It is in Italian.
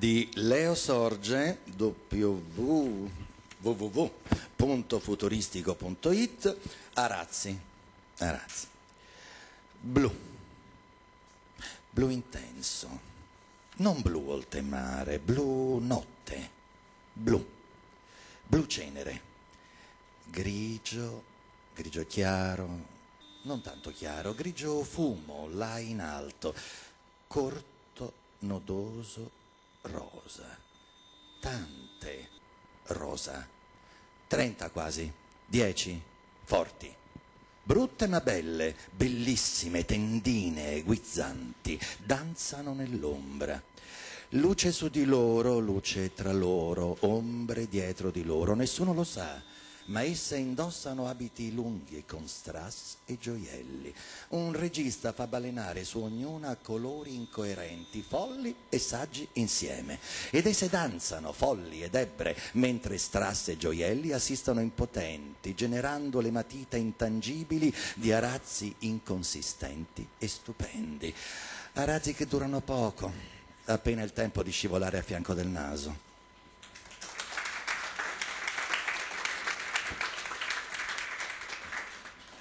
di Leo Sorge, www.futuristico.it. Arazzi. Blu intenso, non blu oltremare, blu notte, blu cenere, grigio chiaro, non tanto chiaro, grigio fumo, là in alto, corto, nodoso, rosa, tante rosa, 30 quasi, 10, forti, brutte ma belle, bellissime, tendine, guizzanti, danzano nell'ombra. Luce su di loro, luce tra loro, ombre dietro di loro, nessuno lo sa, ma esse indossano abiti lunghi con strass e gioielli. Un regista fa balenare su ognuna colori incoerenti, folli e saggi insieme. Ed esse danzano, folli ed ebbre, mentre strass e gioielli assistono impotenti, generando le matite intangibili di arazzi inconsistenti e stupendi. Arazzi che durano poco, appena il tempo di scivolare a fianco del naso.